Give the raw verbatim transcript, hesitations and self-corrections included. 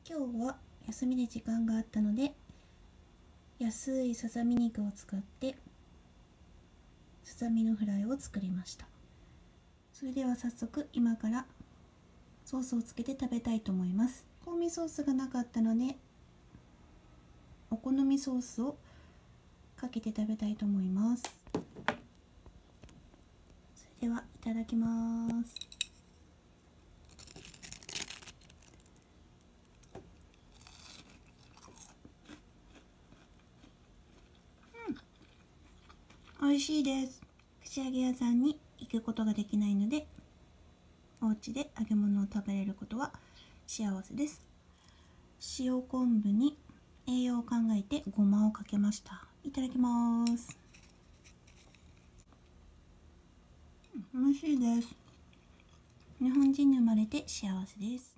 今日は休みで時間があったので、安いささみ肉を使ってささみのフライを作りました。それでは早速今からソースをつけて食べたいと思います。香味ソースがなかったのでお好みソースをかけて食べたいと思います。それではいただきます。美味しいです。串揚げ屋さんに行くことができないので、お家で揚げ物を食べれることは幸せです。塩昆布に栄養を考えてごまをかけました。いただきます。美味しいです。日本人に生まれて幸せです。